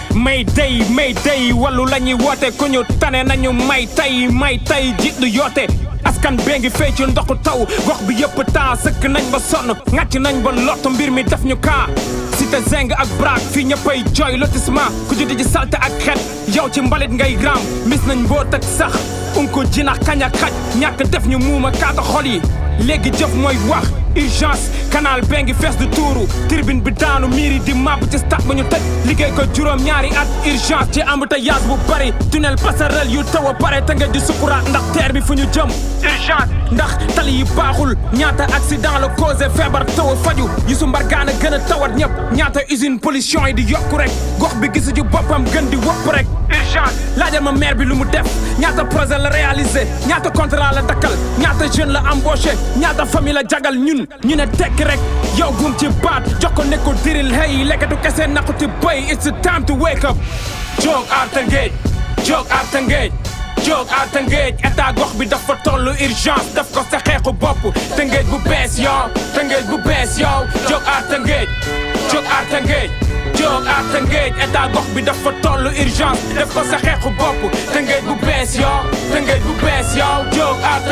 Mayday wallu lañuy woote ku ñu tane nañu may tay jiit du yoote askan bee ngi fay ci ndoxu taw gox bi yëpp temps sëkk nañ ba sonn ngàcc nañ ba lott mbir mi def ñu kaa cité zeng ak braak fii ñëppay jooy lotissement ku juddi ji salte ak xet yow ci mbalit ngay raam mis nañ mboot ak sax unko jinax kañ ak xaj ñàkk def ñu muuma kaata xol yi léegi jëf mooy wax urgence canal bee ngi fees du tuuru tribune bi daanu miiri di màbb ci stade ba ñu tëj liggéey ko juróom ñaari at urgence ci embouteillage bu bari tunnel passerelle yu taw a pare te nga di sukuraat ndax teer bi fu ñu jëm urgence ndax tali yi baaxul ñaata accident la causé feebar taw a faju yi su mbargaana gën a tawat ñëpp ñaata usine pollution yi di yokku rek gox bi gisu ju boppam gën di wopp rek urgence laajal ma maire bi lu mu def ñaata projet la réalisé ñaata contrat la dakkal ñaata jeune la embauché ñaata famille la jagal ñu ne tekk rek yow gum ci baat jox ko ne ko diril hey lekkatu kese naquti bay it's the time to wake up jóg aar Tëngéej état gox bi dafa tollu urgence daf ko sa xeexu bopp Tëngéej bu bees yow jóg aar Tëngéej état gox bi dafa tollu urgence daf ko sa xeexu bopp Tëngéej bu bees yow jóg aar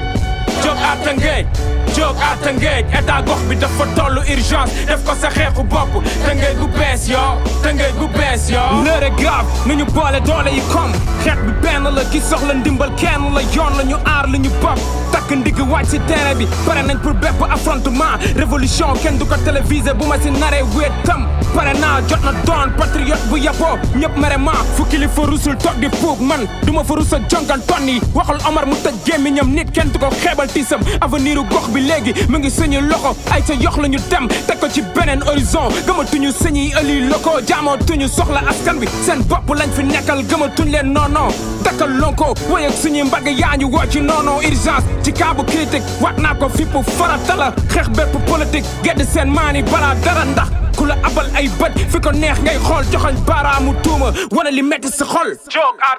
Tëngéej état gox bi dafa tollu urgence def ko sa xeexu bopp Tëngéej bu bees yow l'heure est grave nañu boole doole yi kom xeex bi benn la ki soxla ndimbal kenn la yoon la ñu aar li ñu bopp takk ndigg wàcc ci terrain bi pare nañ pour bépp affrontement révolution kenn du ko télévisé bu ma si naree wéet tam pare naa jot na doon patriote bu yaboo ñëpp mere ma fu kilifa rusul toog di puug man duma fa rusa jonkan ton yi waxal Omar mu tëj gémmiñam nit kenn du ko xeebal tiisam avenir u gox bi léegi mu ngi suñu loxo ay sa yox la ñu dem teg ko ci beneen horizon gëmatuñu sëñi ëli loko jaamootuñu soxla askan bi seen bopp lañ fi nekkal gëmatuñ leen noono dakkal lonko woy ak suñuy mbagg yaa ñu woo ci noono urgence ci kaabu critique waat naa ko fippu farata la xeex bépp politique gedd seen maani balaa dara ndax ku la abal ay bët fi ko neex ngay xool joxoñ baaraamu tuuma wana li metti sa xol jóg aar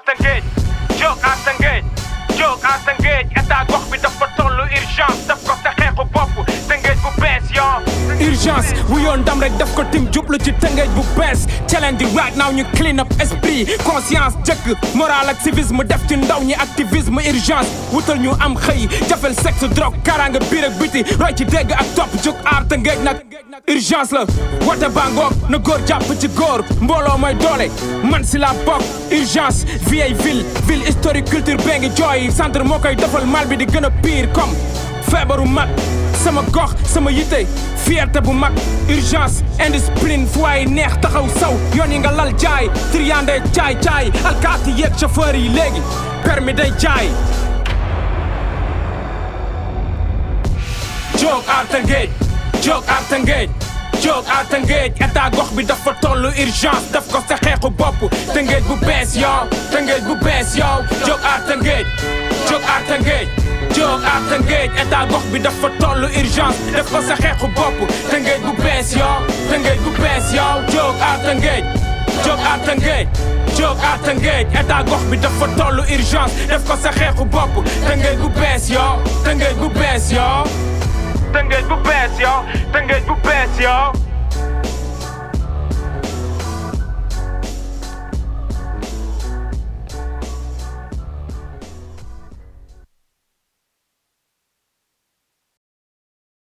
Tëngéej état gox bi dafa tollu urgence daf ko sa xeexu bopp Tëngéej bu bees yow urgence wu yoon ndam rek daf ko tim jublu ci Tëngéej bu bees challenge right now ñu clean up esprit conscience jëkk moral ak civisme def ci ndaw ñi activisme urgence wutal ñu am xëy jafel sexe drogue karanga biir ak biti roy ci dégg ak topp jóg aar Tëngéej nag urgence la woote bangoog na góor jàpp ci góor mbooloo mooy doole man si la bokk urgence vieille ville historique culture bee ngi jooy centre moo koy defal mal bi di gën a pire comme feebaru mag sama gox sama yitte fierté bu mag urgence indiscipline fu waay neex taxaw saw yoon yi nga lal jaay triande caay alkaati yeeg chauffeur yi léegi permis day jaay jóg aar Tëngéej état gox bi dafa tollu urgence daf ko sa xeexu bopp Tëngéej bu bees yow jóg aar Tëngéej état gox bi dafa tollu urgence daf ko sa xeexu bopp Tëngéej bu bees yow jóg aar Tëngéej état gox bi dafa tollu urgence daf ko sa xeexu bopp Tëngéej bu bees yow